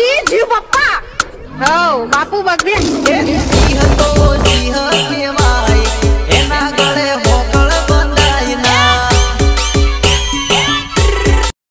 કી જીવ પપ્પા હો બાપુ બગડે સિંહ તો